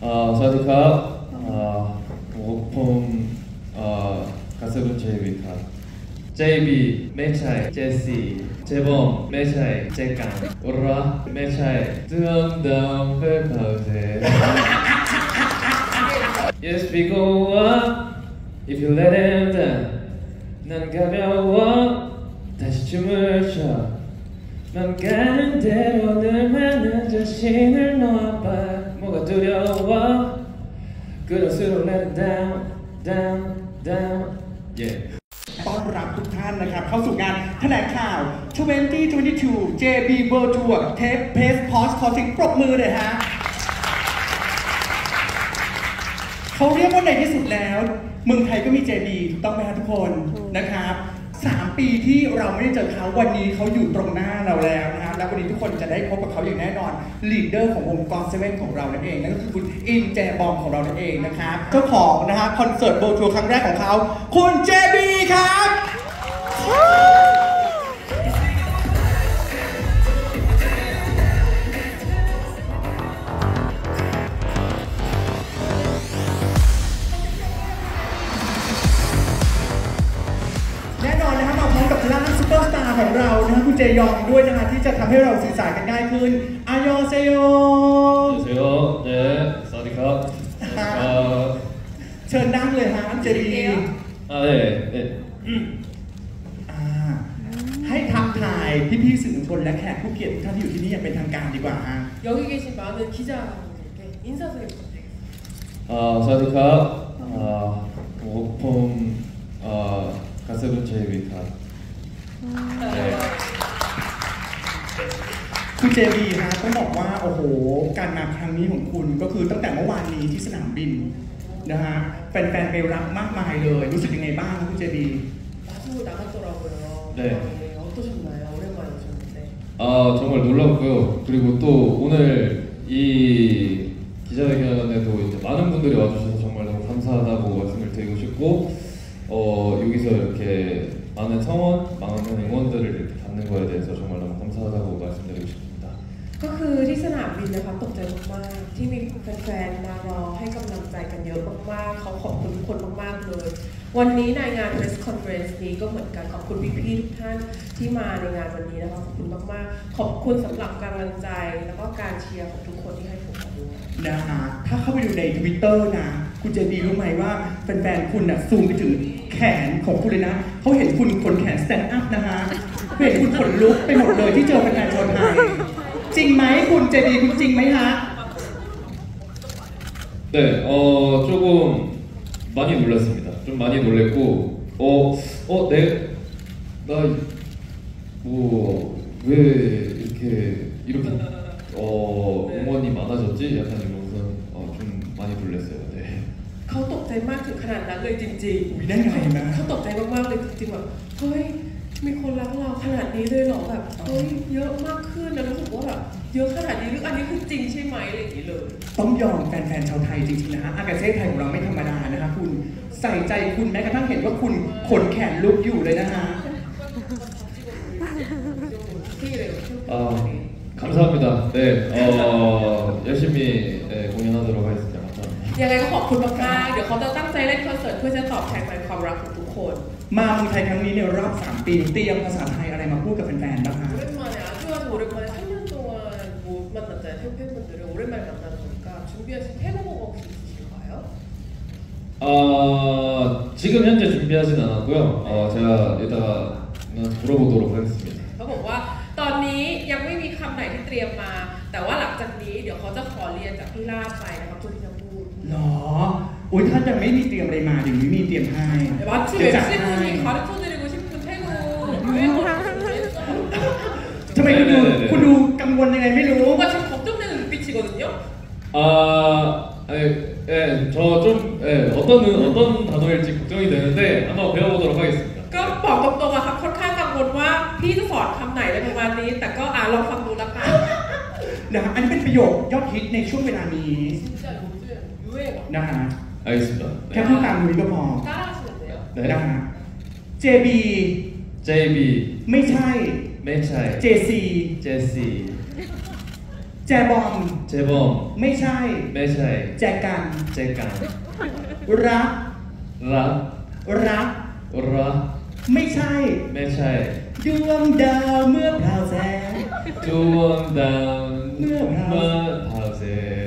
สวัสดีครับผม가수분 JBครับ JB ไม่ใช่ JC เจบอมไม่ใช่เจกังอุระไม่ใช่เดิมเดิมเพื่อเขาเธอ Yes we go up if you let him down 난 가벼워 다시 춤을 춰 넌 가는 대로 늘 많은 자신을 놓아봐 뭐가 두려워 그럴수록 let it down down down yeah ต้อนรับทุกท่านนะครับเข้าสู่งานแถลงข่าว 2022 JB World Tour เทปเพสพอสขอเสียงปรบมือเลยฮะเขาเรียกว่าในที่สุดแล้วเมืองไทยก็มี JB ถูกต้องไหมครับทุกคนนะครับ3 ปีที่เราไม่ได้เจอเขาวันนี้เขาอยู่ตรงหน้าเราแล้วนะฮะแล้ววันนี้ทุกคนจะได้พบกับเขาอย่างแน่นอนลีดเดอร์ของวงก็อดเซเว่นของเรานั่นเองนั่นก็คือคุณอินแจบอมของเรานั่นเองนะครับเจ้าของนะฮะคอนเสิร์ตโบทัวร์ครั้งแรกของเขาคุณ JB ครับซุปเปอร์สตาร์ของเรานะคุณเจยองด้วยนะคะที่จะทำให้เราสื่อสารกันง่ายขึ้นอายอเซโย 안녕하세요 네สวัสดีครับเชิญนั่งเลยฮะเจดี 네 ให้ทักทายพี่ๆสื่อมวลชนและแขกผู้เกียรติทุกท่านที่อยู่ที่นี่อย่างเป็นทางการดีกว่าฮะ 여기 계신 많은 기자분들께 인사드리고 부탁드리겠습니다. สวัสดีครับผม가수분 JBครับคุณเจบีฮะต้องบอกว่าโอ้โหการมาครั้งนี้ของคุณก็คือตั้งแต่เมื่อวานนี้ที่สนามบินนะฮะแฟนๆไปรับมากมายเลยรู้สึกยังไงบ้างคุณเจบี 마중을 나갔더라고요. 네. 어떠셨나요? 오랜만에 오셨는데. 정말 놀랍고요. 그리고 또 오늘 이 기자회견에도 이제 많은 분들이 와주셔서 정말 너무 감사하다고 말씀을 드리고 싶고 여기서 이렇게 많은 성원, 많은 응원들을 이렇게 받는 거에 대해서 정말 너무 감사하다고 말씀드리고 싶습니다. ก็คือที่สนามบินนะคะตกใจมากๆที่มีแฟนๆมารอให้กำลังใจกันเยอะมากๆเขาขอบคุณทุกคนมากๆเลยวันนี้ในงาน press conference นี้ก็เหมือนกันขอบคุณพี่ๆทุกท่านที่มาในงานวันนี้นะคะขอบคุณมากๆขอบคุณสำหรับกำลังใจแล้วก็การเชียร์ของทุกคนที่ให้ผมมาด้วยนะฮะถ้าเข้าไปดูใน Twitter นะคุณเจดีรู้ไหมว่าแฟนๆคุณน่ะซูมไปถึงแขนของคุณเลยนะเขาเห็นคุณขนแขน stand up นะฮะเห็นคุณขนลุกไปหมดเลยที่เจอแฟนๆชาวไทยจริงไหมคุณเจดีคุณจริงไหมฮะ 네, 조금 많이 놀랐습니다. 좀 많이 놀랬고, 나 뭐 왜 이렇게 응원이 많아졌지? 약간 이러면서 좀 많이 놀랐어요. 네. เขาตกใจมากถึงขนาดนั้นเลยจริงๆได้ไงนะเขาตกใจมากๆเลยจริงๆแบบเฮ้ยมีคนรักเราขนาดนี้เลยเหรอแบบเฮ้ยเยอะมากขึ้นแล้วรู้สึกว่าแบบเยอะขนาดนี้หรืออันนี้คือจริงใช่ไหมอะไรอย่างนี้เลยต้องยอมแฟนๆชาวไทยจริงๆนะฮะอากาเซ่ไทยของเราไม่ธรรมดานะคะคุณใส่ใจคุณแม้กระทั่งเห็นว่าคุณขนแขนลุกอยู่เลยนะฮะ 감사합니다. 네, 열심히 공연하도록 하겠습니다. 감사합니다. ยังไงก็ขอบคุณมากๆเดี๋ยวเขาจะตั้งใจเล่นคอนเสิร์ตเพื่อจะตอบแทนความรักของทุกคนมาเมืองไทยครั้งนี้ในรอบ3 ปีเตรียมภาษาไทยอะไรมาพูดกับแฟนๆบ้างคะ 오랜만에 아주 오랜만에 3년 동안 못 만났잖아요. 팬분들을 오랜만에 만나는 거니까 준비하신 태국어가 혹시 있으실까요? 지금 현재 준비하진 않았고요. 제가 이따가 물어보도록 하겠습니다. เขาบอกว่าตอนนี้ยังไม่มีคำไหนที่เตรียมมาแต่ว่าหลังจากนี้เดี๋ยวเขาจะขอเรียนจากพี่ลาบไปนะครับทุกที่จะพูดหรออุ้ยท่านยังไม่มีเตรียมอะไรมาเดี๋ยวนี้มีเตรียมให้ 마침 MC분이 가르쳐드리고 싶은 태국 유행어 ทำไมคุณดูกังวลยังไงไม่รู้ 뭔가 지금 걱정되는 눈빛이거든요. 어떤 단어일지 걱정이 되는데 한번 배워보도록 하겠습니다. ก็บอกตรงๆอะครับค่อนข้างกังวลว่าพี่จะสอนคำไหนในประมาณนี้แต่ก็ลองฟังดูละกันนะอันนี้เป็นประโยคยอดฮิตในช่วงเวลานี้นะฮะ 알겠습니다. แค่พูดตามนี้ก็พอ 따라하시면 돼요. นะฮะ JB ไม่ใช่ JC JC แจบอม 재범 ไม่ใช่ 매샤이 แจกัน 잭간 รัก 라 รัก 라 ไม่ใช่ 매샤이 ดวงดาวเมื่อพราวแสง 두원다운 파세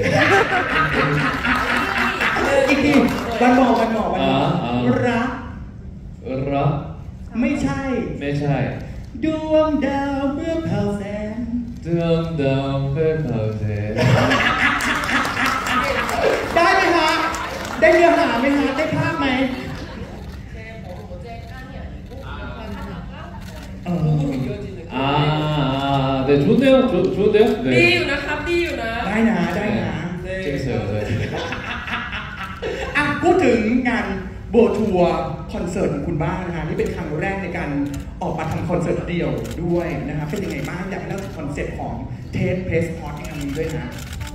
อีกทีวันหมอรัก 라 ไม่ใช่ 매샤이 ดวงดาวเมื่อพราวแสง 두원다운 파세 ได้ไหมฮะ ได้เนื้อหาไหมฮะ ได้ภาพไหม 네, 좋은데요? 좋은데요? ดีอยู่นะครับดีอยู่นะได้นะได้นะ 재밌어요. 네. อ่ะพูดถึงงานโบทัวร์คอนเสิร์ตของคุณบ้างนะฮะนี่เป็นครั้งแรกในการออกมาทำคอนเสิร์ตเดี่ยวด้วยนะครับเป็นยังไงบ้างอยากให้เล่าถึงคอนเซ็ปต์ของเทสเพรสพอดในครั้งนี้ด้วยนะ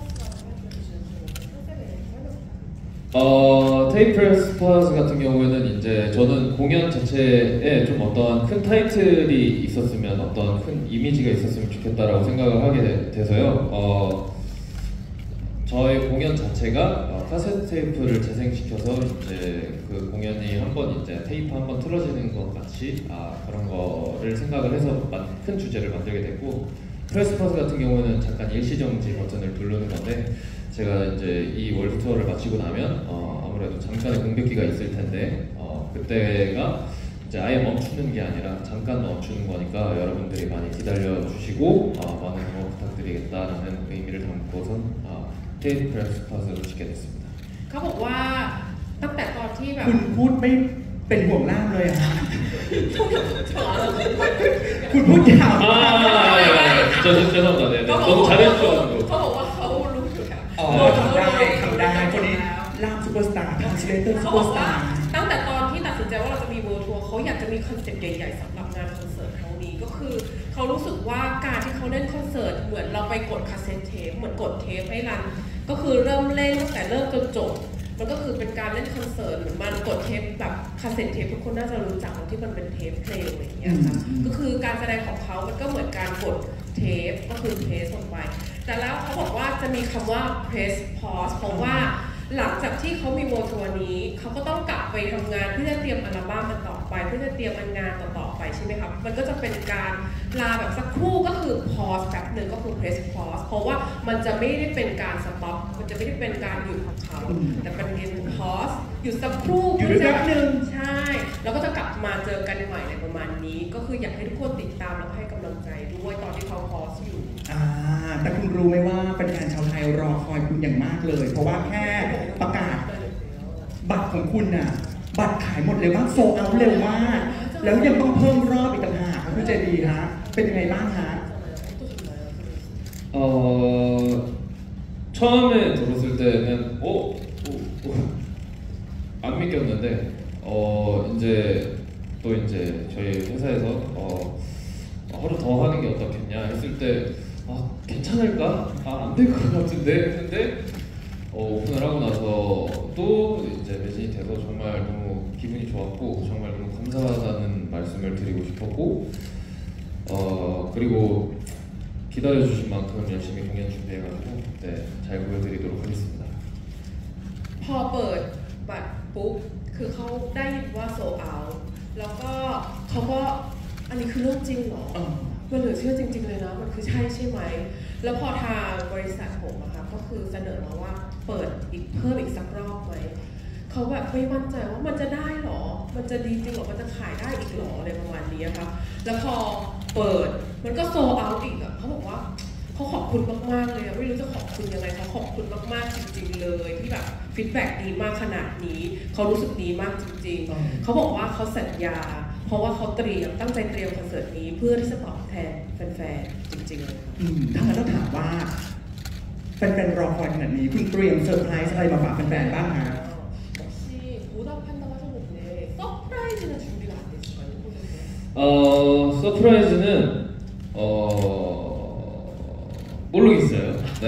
테이프레스 퍼스 같은 경우에는 이제 저는 공연 자체에 좀 어떤 큰 타이틀이 있었으면 어떤 큰 이미지가 있었으면 좋겠다라고 생각을 하게 돼서요. 저의 공연 자체가 카세트 테이프를 재생시켜서 이제 그 공연이 한번 이제 테이프 한번 틀어지는 것 같이 그런 거를 생각을 해서 큰 주제를 만들게 됐고 프레스 퍼스 같은 경우는 잠깐 일시정지 버튼을 누르는 건데 제가 이제 이 월드 투어를 마치고 나면 아무래도 잠깐의 공백기가 있을 텐데 그때가 이제 아예 멈추는 게 아니라 잠깐 멈추는 거니까 여러분들이 많이 기다려 주시고 많은 응원 부탁드리겠다라는 의미를 담고선 테이프 프레스 퍼스로 짓게 됐습니다. เขาบอกว่าตั้งแต่ตอนที่แบบคุณพูดไม่เป็นห่วงล่ามเลยอะฮะคุณพูดยาว 저 죄송합니다. 네, 너무 잘해주셔가지고. เขาบอกว่าเขารู้อยู่แล้วทำได้คนนี้ล่ามซูเปอร์สตาร์ทรานสเลเตอร์ซูเขาเปบออร์กสว่าตาร์ตั้งแต่ตอนที่ตัดสินใจว่าเราจะมีเวิลด์ทัวร์เขาอยากจะมีคอนเซ็ปต์ใหญ่ๆสำหรับงานคอนเสิร์ตครั้งนี้ก็คือเขารู้สึกว่าการที่เขาเล่นคอนเสิร์ตเหมือนเราไปกดคาสเซ็ตเทปเหมือนกดเทปให้รันก็คือเริ่มเล่นตั้งแต่เริ่มจนจบมันก็คือเป็นการเล่นคอนเสิร์ตเหมือนมันกดเทปแบบคาสเซ็ตเทปทุกคนน่าจะรู้จักที่มันเป็นเทปเพลงอะไรอย่างเงี้ยค่ะก็คือการแสดงของเขามันก็เหมือนการกดเทปก็คือเพลสลงไปแต่แล้วเขาบอกว่าจะมีคำว่า press pause เพราะว่าหลังจากที่เขามีโมทัวร์นี้เขาก็ต้องกลับไปทำงานเพื่อจะเตรียมอัลบั้มมันต่อไปเพื่อจะเตรียมงานต่อไปใช่ไหมครับมันก็จะเป็นการลาแบบสักครู่ก็คือ pause แป๊บหนึ่งก็คือ press pause เพราะว่ามันจะไม่ได้เป็นการ stop มันจะไม่ได้เป็นการหยุดของเขาแต่เป็นการ pause หยุดสักครู่อยู่ด้วยแป๊บนึงใช่แล้วก็จะกลับมาเจอกันใหม่ในประมาณนี้ก็คืออยากให้ทุกคนติดตามแล้วให้กำลังใจด้วยตอนที่เขา pause อยู่แต่คุณรู้ไหมว่าเป็นแฟนชาวไทยรอคอยคุณอย่างมากเลยเพราะว่าแค่ประกาศบัตรของคุณน่ะบัตรขายหมดเร็วมากโซเอาเร็วมากแล้วยังต้องเพิ่มรอบอีกต่างหากครับคุณเจดีฮะเป็นยังไงบ้างฮะ 처음에 들었을 때는 안 믿겼는데 이제 또 이제 저희 회사에서 하루 더 하는 게 어떻겠냐 했을 때 괜찮을까? 안 될 것 같은데 했는데 오픈을 하고 나서 또 이제 매진이 돼서 정말 너무 기분이 좋았고 정말 너무 감사하다는 말씀을 드리고 싶었고 그리고 기다려주신 만큼 열심히 공연 준비해가지고 네, 잘 보여드리도록 하겠습니다. พอเปิดบัตรปุ๊บคือเขาได้ยินว่าโซเอาแล้วก็เขาก็อันนี้คือเรื่องจริงเหรอมันเหลือเชื่อจริงๆเลยนะมันคือใช่ไหมแล้วพอทางบริษัทผมอะค่ะก็คือเสนอมาว่าเปิดอีกเพิ่มอีกสักรอบไหมเขาแบบไม่มั่นใจว่ามันจะได้หรอมันจะดีจริงหรอมันจะขายได้อีกหรออะไรประมาณนี้ค่ะแล้วพอเปิดมันก็โซเอาอีกอะเขาบอกว่าเขาขอบคุณมากๆเลยไม่รู้จะขอบคุณยังไงเขาขอบคุณมากๆจริงๆเลยที่แบบฟีดแบ็กดีมากขนาดนี้เขารู้สึกดีมากจริงๆเขาบอกว่าเขาสัญญาเพราะว่าเขาตั้งใจเตรียมคอนเสิร์ตนี้เพื่อที่จะตอบแทนแฟนๆจริงๆเลยถ้างั้นต้องถามว่าแฟนๆรอคอยขนาดนี้คุณเตรียมเซอร์ไพรส์อะไรมาฝากแฟนๆบ้างฮะ 서프라이즈는 모르겠어요. 네.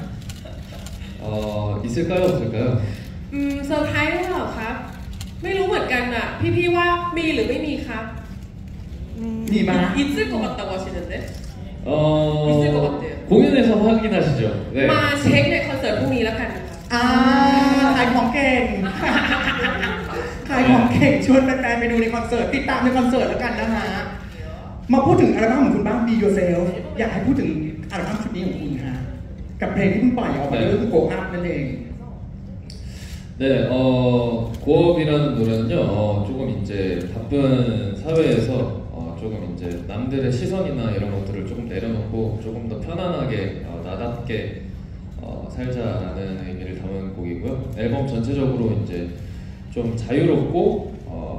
있을까요, 없을까요? เซอร์ไพรส์หรือเปล่าครับไม่รู้เหมือนกันอ่ะพี่ว่ามีหรือไม่มีครับมีมา 있을 것 같다고 하시는데 있을 것 같대요 공연에서 확인하시죠. 네. มาเช็คในคอนเสิร์ตพรุ่งนี้แล้วกันนะคะขายของเก่งขายของเก่งชวนแฟนๆไปดูในคอนเสิร์ตติดตามในคอนเสิร์ตแล้วกันนะฮะมาพูดถึงอัลบั้มของคุณบ้าง Be Yourself อยากให้พูดถึงอัลบั้มชุดนี้ของคุณฮะกับเพลงที่เพิ่งปล่อยออกมาก็คือ Go Up นั่นเอง 네, 고업이라는 노래는요, 조금 이제 바쁜 사회에서 조금 이제 남들의 시선이나 이런 것들을 조금 내려놓고 조금 더 편안하게 나답게 살자라는 의미를 담은 곡이고요. 앨범 전체적으로 이제 좀 자유롭고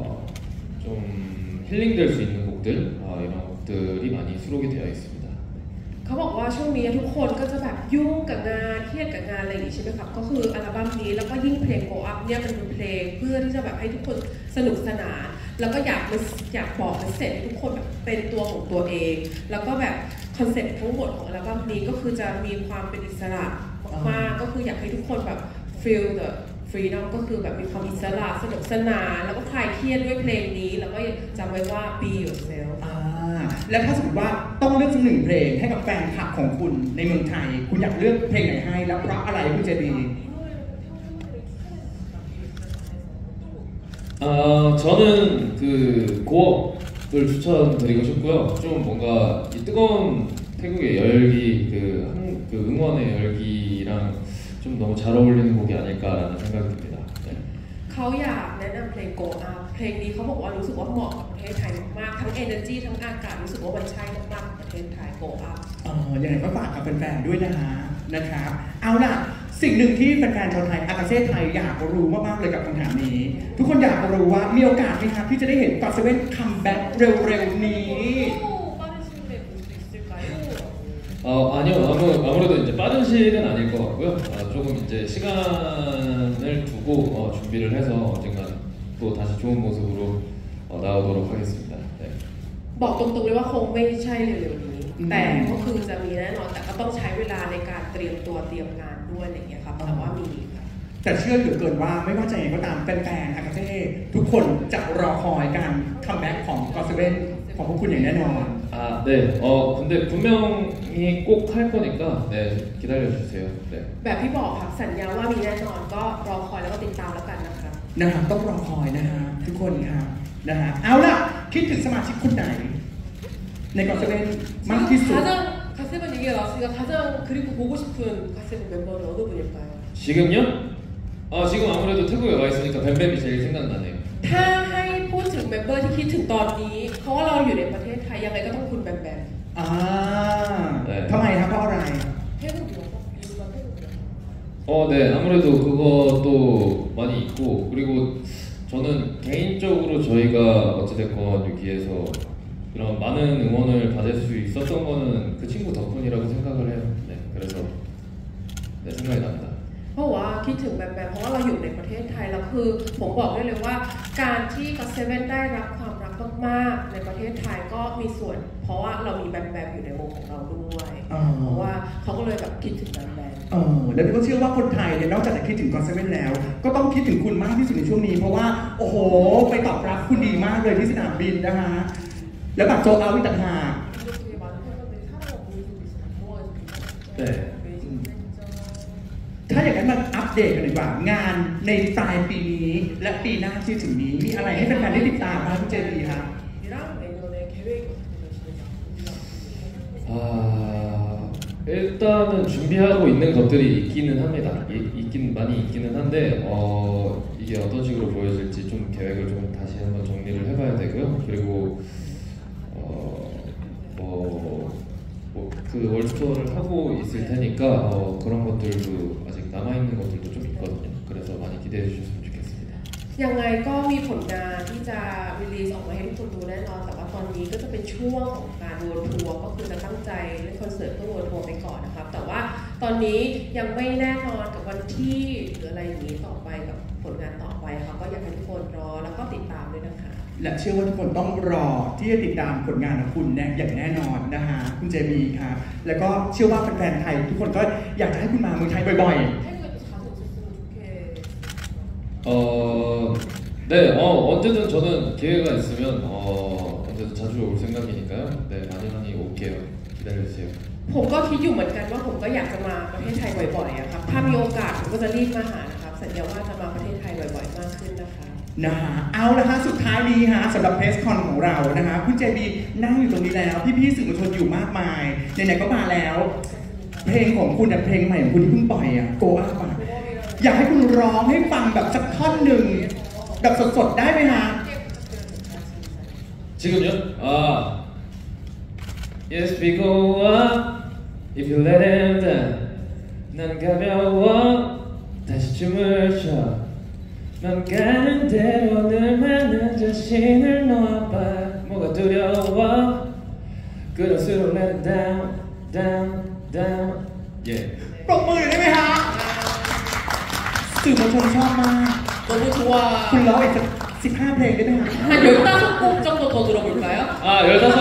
좀 힐링될 수 있는 곡들 이런 곡들이 많이 수록이 되어 있습니다. เขาบอกว่าช่วงนี้ทุกคนก็จะแบบยุ่งกับงานเครียดกับงานอะไรอย่างนี้ใช่ไหมครับก็คืออัลบั้มนี้แล้วก็ยิ่งเพลง Go Up เนี่ยมันเป็นเพลงเพื่อที่จะแบบให้ทุกคนสนุกสนานแล้วก็อยากบอกเมสเสจให้ทุกคนแบบเป็นตัวของตัวเองแล้วก็แบบคอนเซ็ปต์ทั้งหมดของอัลบั้มนี้ก็คือจะมีความเป็นอิสระมากๆก็คืออยากให้ทุกคนแบบ feel the freedom ก็คือแบบมีความอิสระสนุกสนานแล้วก็คลายเครียดด้วยเพลงนี้แล้วก็จำไว้ว่า be yourself แล้วถ้าสมมติว่าต้องเลือกสักหนึ่งเพลงให้กับแฟนคลับของคุณในเมืองไทยคุณอยากเลือกเพลงไหนให้แล้วเพราะอะไรคุณเจดี 저는 그 고업을 추천드리고 싶고요. 좀 뭔가 이 뜨거운 태국의 열기, 그 응원의 열기랑 좀 너무 잘 어울리는 곡이 아닐까라는 생각이 듭니다. 네. เขาอยากแนะนำเพลง Go Up เพลงนี้เขาบอกว่ารู้สึกว่าเหมาะกับประเทศไทยมากๆทั้ง energy ทั้งอากาศรู้สึกว่ามันใช่มากๆกับประเทศไทย Go Up ยังไงก็ฝากกับแฟนๆด้วยนะครับเอาล่ะสิ่งหนึ่งที่แฟนๆชาวไทยอากาเซ่ไทยอยากรู้มากๆเลยกับคำถามนี้ ทุกคนอยากรู้ว่ามีโอกาสไหมครับที่จะได้เห็นก็อตเซเว่นคัมแบ็กเร็วๆนี้ 아니요. 아무래도 이제 빠른 시일은 아닐 것 같고요. 조금 이제 시간을 두고 준비를 해서 언젠가 또 다시 좋은 모습으로 나오도록 하겠습니다. 네. บอกตรงๆเลยว่าคงไม่ใช่เร็วๆนี้แต่ก็คือจะมีแน่นอนแต่ก็ต้องใช้เวลาในการเตรียมตัวเตรียมงานด้วยอะไรอย่างเงี้ยครับแต่ว่ามีค่ะแต่เชื่อเหลือเกินว่าไม่ว่าจะยังไงก็ตามแฟนๆอากาเซ่ทุกคนจะรอคอยการคัมแบ็กของก็อตเซเว่นของพวกคุณอย่างแน่นอน 네. 근데 분명히 꼭 할 거니까 네, 기다려 주세요. 네. แบบที่บอกครับสัญญาว่ามีแน่นอนก็รอคอยแล้วก็ติดตามแล้วกันนะคะนะครับต้องรอคอยนะฮะทุกคนครับนะฮะเอาล่ะคิดถึงสมาชิกคนไหนในก็อตเซเว่นมากที่สุด 가장 가세븐 얘기가 나왔으니까 가장 그리고 보고 싶은 가세븐 멤버는 어느 분일까요? 지금요? 지금 아무래도 태국에 와 있으니까 뱀뱀이 제일 생각나네요. ถ้าให้พูดถึงเมมเบอร์ที่คิดถึงตอนนี้เพราะว่าเราอยู่ในประเทศไทยยังไงก็ต้องคุณแบมแบมทำไมครับเพราะอะไร 태국이요? 이유가 태국이요? 네. 아무래도 그것도 많이 있고 그리고 저는 개인적으로 저희가 어찌됐건 여기에서 이런 많은 응원을 받을 수 있었던 거는 그 친구 덕분이라고 생각을 해요. 네. 그래서 네, 생각이 납니다. เพราะว่าคิดถึงแบมแบมเพราะว่าเราอยู่ในประเทศไทยแล้วคือผมบอกได้เลยว่าการที่ก็อตเซเว่นได้รับความรักมากๆในประเทศไทยก็มีส่วนเพราะว่าเรามีแบมแบมอยู่ในวงของเราด้วยเพราะว่าเขาก็เลยแบบคิดถึงแบมแบมแล้วก็เชื่อว่าคนไทยเนี่ยนอกจากจะคิดถึงก็อตเซเว่นแล้วก็ต้องคิดถึงคุณมากที่สุดในช่วงนี้เพราะว่าโอ้โหไปตอบรับคุณดีมากเลยที่สนามบินนะฮะแล้วแบบโซเอาอีกต่างหากถ้าอย่างนั้นมาอัปเดตกันดีกว่างานในปลายปีนี้และปีหน้าที่ถึงนี้มีอะไรให้แฟนๆได้ติดตามบ้างคุณเจดีครับ 일단은 준비하고 있는 것들이 있기는 합니다. 있긴 많이 있기는 한데 이게 어떤 식으로 보여질지 좀 계획을 좀 다시 한번 정리를 해봐야 되고요. 그리고 그 월드투어를 하고 있을 테니까 그런 것들도 아직 남아있는 것들도 좀 있거든요. 그래서 많이 기대해 주셨으면 좋겠습니다. ยังไงก็มีผลงานที่จะรีลีสออกมาให้ทุกคนดูแน่นอนแต่ว่าตอนนี้ก็จะเป็นช่วงของการเวิลด์ทัวร์ก็คือจะตั้งใจเล่นคอนเสิร์ตเพื่อเวิลด์ทัวร์ไปก่อนนะครับแต่ว่าตอนนี้ยังไม่แน่นอนกับวันที่หรืออะไรอย่างนี้ต่อไปกับผลงานต่อไปครับก็อยากให้ทุกคนรอแล้วก็ติดตามด้วยนะคะและเชื่อว่าทุกคนต้องรอที่จะติดตามผลงานของคุณอย่างแน่นอนนะฮะคุณเจมีครับแล้วก็เชื่อว่าแฟนๆไทยทุกคนก็อยากจะให้คุณมาเมืองไทยบ่อยๆ 네, 언제든 저는 기회가 있으면 언제든 자주 올 생각이니까요. 네, 많이 올게요. 기다려주세요. ผมก็คิดอยู่เหมือนกันว่าผมก็อยากจะมาประเทศไทยบ่อยๆอะครับถ้ามีโอกาสผมก็จะรีบมาหานะครับสัญญาว่าจะมาประเทศไทยบ่อยๆมากขึ้นนะคะนะฮะเอาละฮะสุดท้ายนี้ฮะสำหรับเพสคอนของเรานะฮะคุณเจบีนั่งอยู่ตรงนี้แล้วพี่ๆสื่อมวลชนอยู่มากมายไหนๆก็มาแล้วเพลงของคุณเพลงใหม่ของคุณที่เพิ่งปล่อยอะโกอาบะอยากให้คุณร้องให้ฟังแบบสักท่อนหนึ่งแบบสดๆได้ไหมฮะ 지금요? Yes, we go up if you let him down. 난 가벼워 다시 춤을 춰. 넌 가는 대로 늘 많은 자신을 놓아봐. 뭐가 두려워? 그럴수록 let him down, down, down. Yeah. ปรบมือได้ไหมฮะสื่อมวลชนชอบมาก 너무 좋아 คุณร้องอีกสัก15 เพลงได้ไหมฮะ 한 15곡 정도 더 들어볼까요? 15.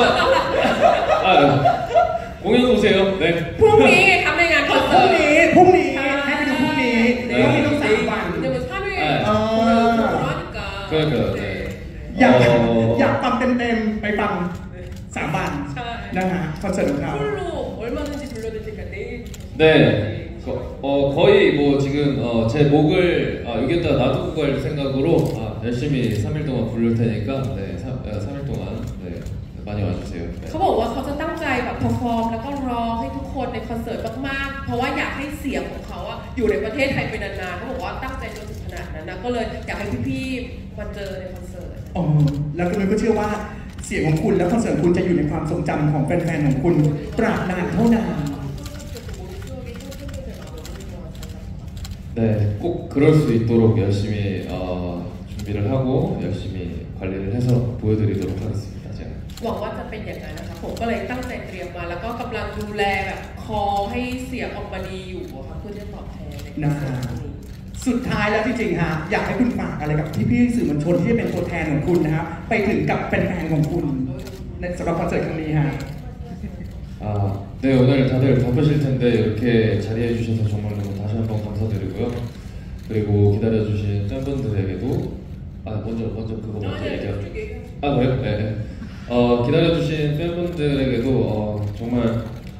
공연 오세요. 네. พรุ่งนี้ไงครับในงานคอนพเสิรุ่งร์ตนี้ให้ไปดูพรุ่งนี้มีต้อง3 วัน 근데 뭐 3일에 아. 하니까 그러니까요. 네. อยากฟังเต็มๆไปฟัง3 วันใช่นะฮะคอนเสิร์ตของเขา 풀로 얼마든지 돌려드릴 테니까 내일 네. 거의 뭐 지금 제 목을 여기다 놔두고 갈 생각으로 열심히 3일 동안 부를 테니까 네, 3일 동안 네, 많이 와주세요. 네. เขาบอกว่าเขาจะตั้งใจแบบเพอร์ฟอร์มแล้วก็ร้องให้ทุกคนในคอนเสิร์ตมากๆเพราะว่าอยากให้เสียงของเขาอะอยู่ในประเทศไทยไปนานๆเขาบอกว่าตั้งใจจนถึงขนาดนั้นนะก็เลยอยากให้พี่ๆมาเจอในคอนเสิร์ตอ๋อแล้วคุณก็เชื่อว่าเสียงของคุณและคอนเสิร์ตคุณจะอยู่ในความทรงจำของแฟนๆของคุณตราบนานเท่านาน 네, 꼭 그럴 수 있도록 열심히 준비를 하고 열심히 관리를 해서 보여드리도록 하겠습니다. 제가. หวังว่าจะเป็นอย่างนั้นนะคะผมก็เลยตั้งใจเตรียมมาแล้วก็กำลังดูแลแบบคอให้เสียงออกมาดีอยู่อะค่ะเพื่อจะตอบแทนในคอนเสิร์ตนี้สุดท้ายแล้วจริงๆฮะอยากให้คุณฝากอะไรกับพี่ๆสื่อมวลชนที่จะเป็นตัวแทนของคุณนะครับไปถึงกับแฟนๆของคุณในสำหรับคอนเสิร์ตครั้งนี้ฮะ 네, 오늘 다들 바쁘실 텐데 이렇게 자리해 주셔서 정말 너무 다시 한번 감사드리고요. 그리고 기다려주신 팬분들에게도 먼저 그거 먼저 얘기하죠. 그래요? 네. 기다려주신 팬분들에게도 정말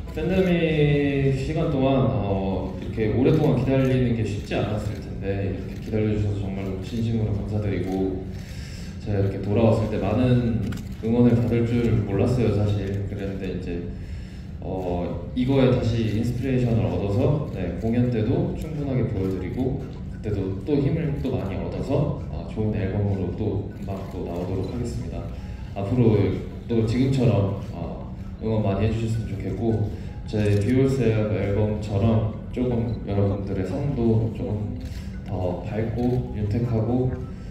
팬데믹 시간 동안 이렇게 오랫동안 기다리는 게 쉽지 않았을 텐데 이렇게 기다려주셔서 정말 진심으로 감사드리고 제가 이렇게 돌아왔을 때 많은 응원을 받을 줄 몰랐어요 사실. 그랬는데 이제 이거에 다시 인스피레이션을 얻어서 네, 공연 때도 충분하게 보여드리고 그때도 또 힘을 또 많이 얻어서 좋은 앨범으로 또 금방 또 나오도록 하겠습니다. 앞으로 또 지금처럼 응원 많이 해주셨으면 좋겠고 제 비올셀 앨범처럼 조금 여러분들의 삶도 조금 더 밝고 윤택하고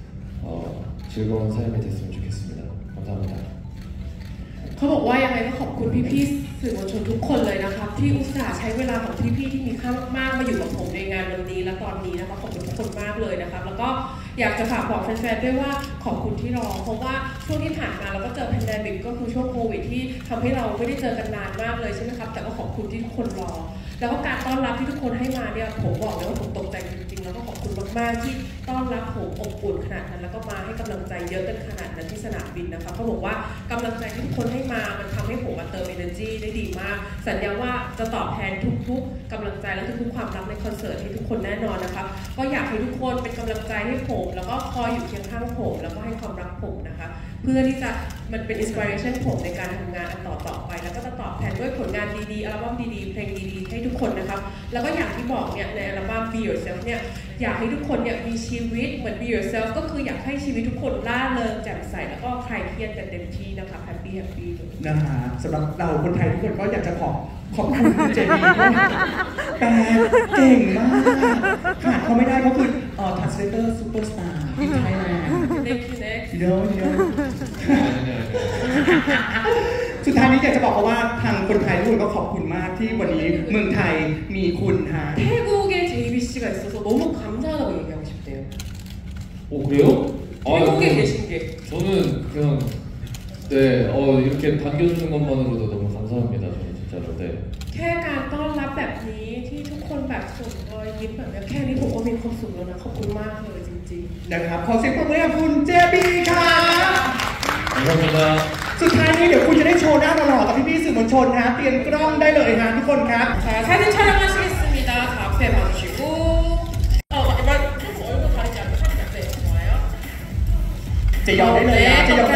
즐거운 삶이 됐으면 좋겠습니다. 감사합니다. เขาบอกว่ายังไงก็ขอบคุณพี่ๆสื่อมวลชนทุกคนเลยนะคะที่อุตส่าห์ใช้เวลาของพี่ๆที่มีค่ามากๆมาอยู่กับผมในงานวันนี้และตอนนี้นะคะขอบคุณทุกคนมากเลยนะคะแล้วก็อยากจะฝากบอกแฟนๆด้วยว่าขอบคุณที่รอเพราะว่าช่วงที่ผ่านมาเราก็เจอแพนเดมิกก็คือช่วงโควิดที่ทำให้เราไม่ได้เจอกันนานมากเลยใช่ไหมครับแต่ก็ขอบคุณที่ทุกคนรอแล้วก็การต้อนรับที่ทุกคนให้มาเนี่ยผมบอกเลยว่าผมตกใจจริงๆแล้วก็ขอบคุณมากๆที่ต้อนรับผมอบอุ่นขนาดนั้นแล้วก็มาให้กำลังใจเยอะกันขนาดนั้นที่สนามบินนะคะเขาบอกว่ากำลังใจที่ทุกคนให้มามันทำให้ผมมาเติม energy ได้ดีมากสัญญาว่าจะตอบแทนทุกๆกำลังใจและทุกๆความรักในคอนเสิร์ตให้ทุกคนแน่นอนนะคะก็อยากให้ทุกคนเป็นกำลังใจให้ผมแล้วก็คอยอยู่เคียงข้างผมแล้วก็ให้ความรักผมนะคะเพื่อที่จะมันเป็น inspiration ผมในการทำงานอันต่อไปแล้วก็จะตอบแทนด้วยผลงานดีๆอัลบั้มดีๆเพลงดีๆให้ทุกคนนะครับแล้วก็อย่างที่บอกเนี่ยในอัลบั้ม Be Yourself เนี่ยอยากให้ทุกคนเนี่ยมีชีวิตเหมือน Be Yourself ก็คืออยากให้ชีวิตทุกคนร่าเริงแจ่มใสแล้วก็คลายเครียดกันเต็มที่นะคะ Happy นะฮะสำหรับเราคนไทยทุกคนก็อยากจะขอบคุณเจมี่ด้วยแปลเก่งมากขาดเขาไม่ได้ก็คือtranslator superstar ที่ไทยแลนด์ Next เดี๋ยวสุดท้ายนี้อยากจะบอกว่าทางคนไทยทุกคนก็ขอบคุณมากที่วันนี้เมืองไทยมีคุณฮะ 태국에 JBC가 있어서 너무 감사하다고 얘기하고 싶대요. 그래요? 태국에 계신 게. 저는 그냥 네 이렇게 반겨주는 것만으로도 너무 감사합니다. 저는 진짜로 네. แค่การต้อนรับแบบนี้ที่ทุกคนแบบส่งรอยยิ้มแบบนี้แค่นี้ผมก็มีความสุขแล้วนะขอบคุณมากเลยจริงๆนะครับขอเสียงปรบมือให้คุณเจบีค่ะ 감사합니다. สุดท้ายนี้เดี๋ยวคุณจะได้โชว์หน้าหล่อๆกับพี่ๆสื่อมวลชนฮะเตรียมกล้องได้เลยฮะทุกคนครับ 자, 사진 촬영하시겠습니다. 다 앞에 봐주시고. 얼굴 가리지 않고 사진 앞에 좋아요. จะยอมได้เลยนะจะยอม